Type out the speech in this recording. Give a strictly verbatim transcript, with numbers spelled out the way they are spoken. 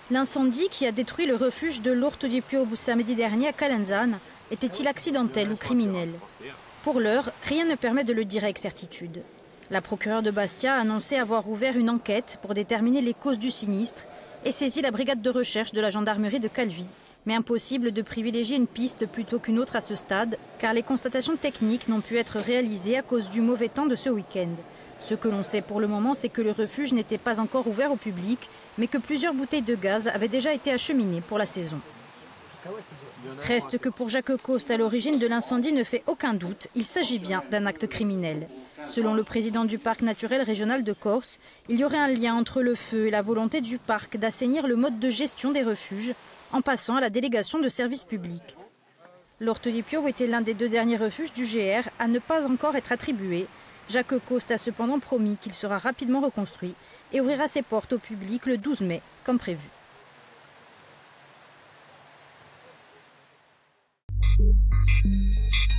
L'incendie qui a détruit le refuge de l'Orto di Piombo samedi dernier à Calenzane était-il accidentel ou criminel? Pour l'heure, rien ne permet de le dire avec certitude. La procureure de Bastia a annoncé avoir ouvert une enquête pour déterminer les causes du sinistre et saisi la brigade de recherche de la gendarmerie de Calvi. Mais impossible de privilégier une piste plutôt qu'une autre à ce stade, car les constatations techniques n'ont pu être réalisées à cause du mauvais temps de ce week-end. Ce que l'on sait pour le moment, c'est que le refuge n'était pas encore ouvert au public, mais que plusieurs bouteilles de gaz avaient déjà été acheminées pour la saison. Reste que pour Jacques Coste, à l'origine de l'incendie ne fait aucun doute, il s'agit bien d'un acte criminel. Selon le président du parc naturel régional de Corse, il y aurait un lien entre le feu et la volonté du parc d'assainir le mode de gestion des refuges, en passant à la délégation de services publics. L'Orto di Piombo était l'un des deux derniers refuges du G R à ne pas encore être attribué. Jacques Coste a cependant promis qu'il sera rapidement reconstruit et ouvrira ses portes au public le douze mai, comme prévu. Thank you.